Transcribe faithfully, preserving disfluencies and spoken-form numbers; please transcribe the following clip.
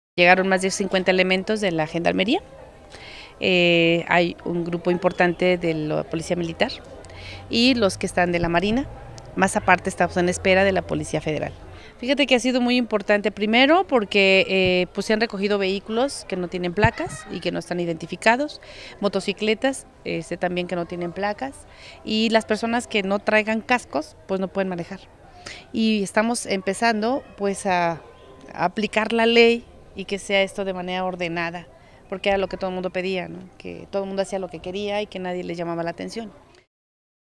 Llegaron más de cincuenta elementos de la Gendarmería, eh, hay un grupo importante de la Policía Militar y los que están de la Marina, más aparte estamos en espera de la Policía Federal. Fíjate que ha sido muy importante, primero porque eh, pues se han recogido vehículos que no tienen placas y que no están identificados, motocicletas este, también que no tienen placas, y las personas que no traigan cascos pues no pueden manejar. Y estamos empezando pues a, a aplicar la ley y que sea esto de manera ordenada, porque era lo que todo el mundo pedía, ¿no? Que todo el mundo hacía lo que quería y que nadie le llamaba la atención.